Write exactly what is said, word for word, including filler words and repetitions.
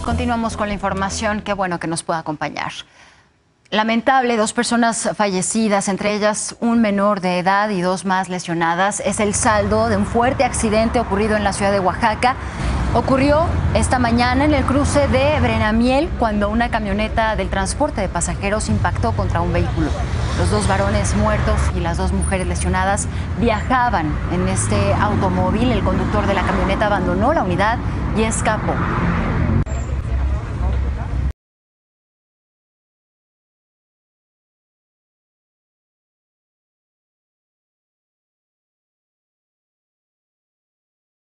Continuamos con la información. Qué bueno que nos pueda acompañar. Lamentable, dos personas fallecidas, entre ellas un menor de edad y dos más lesionadas. Es el saldo de un fuerte accidente ocurrido en la ciudad de Oaxaca. Ocurrió esta mañana en el cruce de Brenamiel cuando una camioneta del transporte de pasajeros impactó contra un vehículo. Los dos varones muertos y las dos mujeres lesionadas viajaban en este automóvil. El conductor de la camioneta abandonó la unidad y escapó.